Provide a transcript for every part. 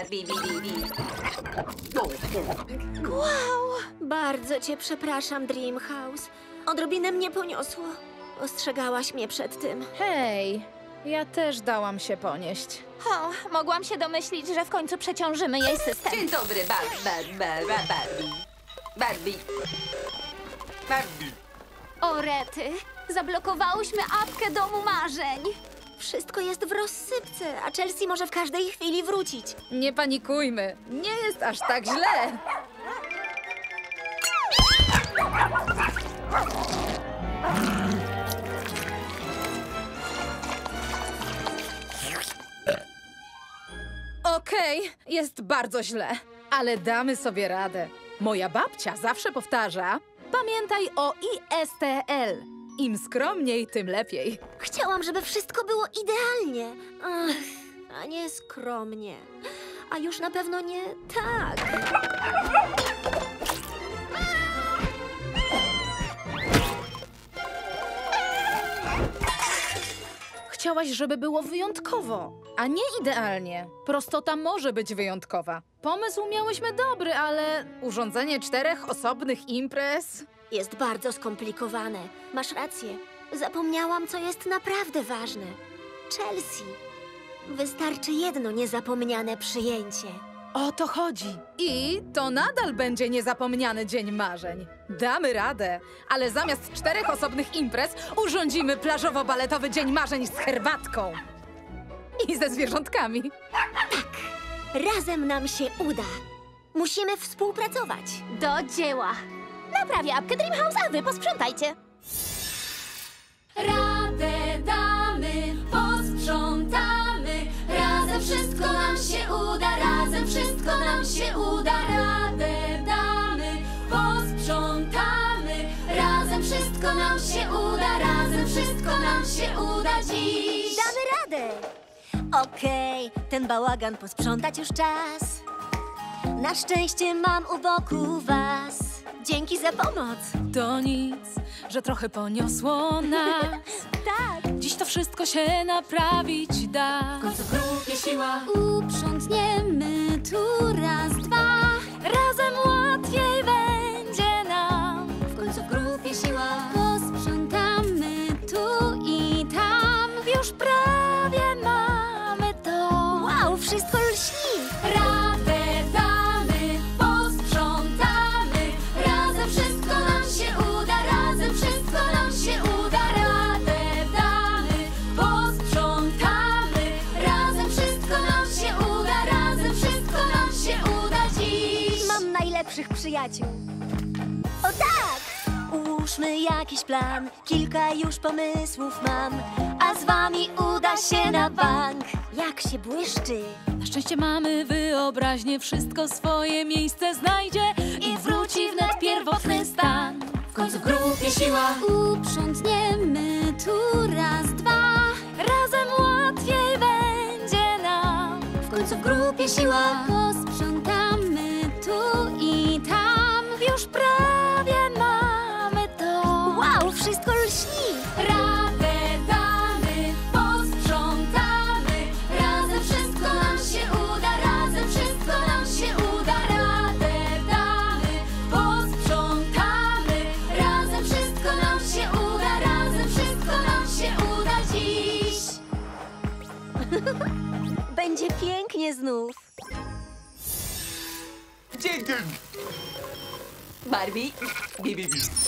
Barbie, Bibi. Wow! Bardzo cię przepraszam, Dreamhouse. Odrobinę mnie poniosło. Ostrzegałaś mnie przed tym. Hej, ja też dałam się ponieść. O, mogłam się domyślić, że w końcu przeciążymy jej system. Dzień dobry, Barbie. Barbie. O, rety, zablokowałyśmy apkę Domu Marzeń. Wszystko jest w rozsypce, a Chelsea może w każdej chwili wrócić. Nie panikujmy, nie jest aż tak źle. Okej, jest bardzo źle, ale damy sobie radę. Moja babcia zawsze powtarza, pamiętaj o ISTL. Im skromniej, tym lepiej. Chciałam, żeby wszystko było idealnie. Ach, a nie skromnie. A już na pewno nie tak. Chciałaś, żeby było wyjątkowo, a nie idealnie. Prostota może być wyjątkowa. Pomysł miałyśmy dobry, ale urządzenie 4 osobnych imprez... Jest bardzo skomplikowane. Masz rację. Zapomniałam, co jest naprawdę ważne. Chelsea. Wystarczy jedno niezapomniane przyjęcie. O to chodzi. I to nadal będzie niezapomniany Dzień Marzeń. Damy radę, ale zamiast 4 osobnych imprez urządzimy plażowo-baletowy Dzień Marzeń z herbatką. I ze zwierzątkami. Razem nam się uda. Musimy współpracować. Do dzieła. Naprawię apkę Dreamhouse, a wy posprzątajcie. Radę damy, posprzątamy. Razem wszystko nam się uda, razem wszystko nam się uda. Radę damy, posprzątamy. Razem wszystko nam się uda, razem wszystko nam się uda dziś. Damy radę. Okej, ten bałagan posprzątać już czas. Na szczęście mam u boku was. Dzięki za pomoc. To nic, że trochę poniosło nas. Tak. Dziś to wszystko się naprawić da. W końcu w grupie siła. Uprzątniemy tu raz, dwa. Razem łatwiej będzie nam. W końcu w grupie siła. Posprzątamy tu i tam. Już prawie mamy to. Wow, wszystko lśni. Radę damy, posprzątamy. Razem wszystko nam się uda, razem wszystko nam się uda. Radę damy, posprzątamy. Razem wszystko nam się uda, razem wszystko nam się uda dziś. Mam najlepszych przyjaciół. O tak! Ułóżmy jakiś plan. Kilka już pomysłów mam. A z wami uda się na bank. Jak się błyszczy. Na szczęście mamy wyobraźnię, wszystko swoje miejsce znajdzie i wróci wnet pierwotny stan. W końcu w grupie siła. Uprzątniemy tu raz, dwa. Razem łatwiej będzie nam. W końcu w grupie siła. Posprzątamy tu i tam. Już prawie mamy to. Wow, wszystko lśni. Radę damy, posprzątamy. Razem wszystko nam się uda, razem wszystko nam się uda. Radę damy, posprzątamy. Razem wszystko nam się uda, razem wszystko nam się uda dziś. Będzie pięknie znów. Dzięki. Barbie, Bibi.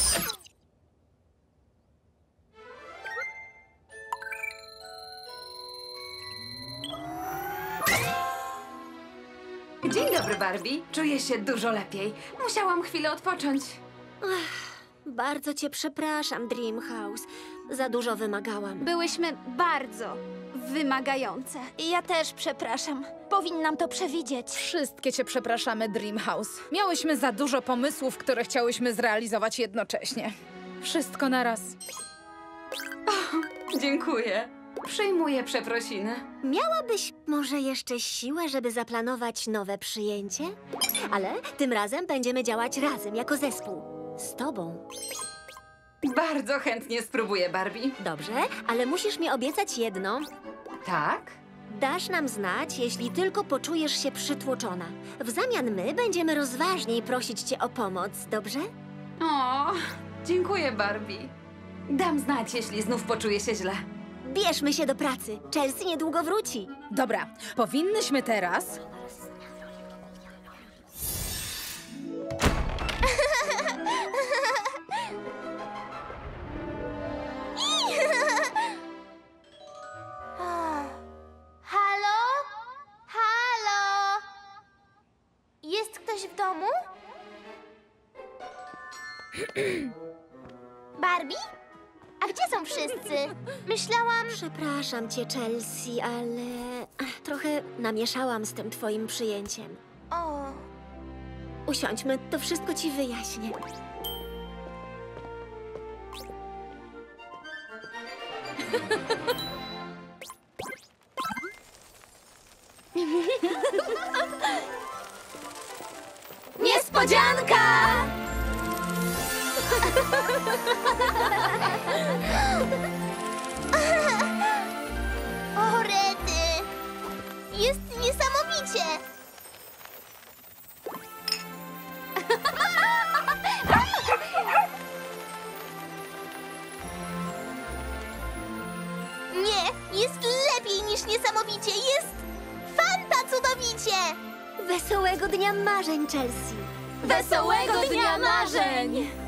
Dzień dobry, Barbie. Czuję się dużo lepiej. Musiałam chwilę odpocząć. Bardzo cię przepraszam, Dreamhouse. Za dużo wymagałam. Byłyśmy bardzo wymagające. I ja też przepraszam. Powinnam to przewidzieć. Wszystkie cię przepraszamy, Dreamhouse. Miałyśmy za dużo pomysłów, które chciałyśmy zrealizować jednocześnie. Wszystko naraz. Dziękuję. Przyjmuję przeprosiny. Miałabyś może jeszcze siłę, żeby zaplanować nowe przyjęcie? Ale tym razem będziemy działać razem, jako zespół. Z tobą. Bardzo chętnie spróbuję, Barbie. Dobrze, ale musisz mi obiecać jedno. Tak? Dasz nam znać, jeśli tylko poczujesz się przytłoczona. W zamian my będziemy rozważniej prosić cię o pomoc, dobrze? O, dziękuję, Barbie. Dam znać, jeśli znów poczuję się źle. Bierzmy się do pracy. Chelsea niedługo wróci. Dobra, powinnyśmy teraz... Halo? Halo? Jest ktoś w domu? Barbie? A gdzie są wszyscy? Myślałam... Przepraszam cię, Chelsea, ale trochę namieszałam z tym twoim przyjęciem. O, Usiądźmy, to wszystko ci wyjaśnię. Niespodzianka! o rety! Jest niesamowicie! Nie, jest lepiej niż niesamowicie! Jest fanta cudowicie! Wesołego dnia marzeń, Chelsea. Wesołego dnia marzeń!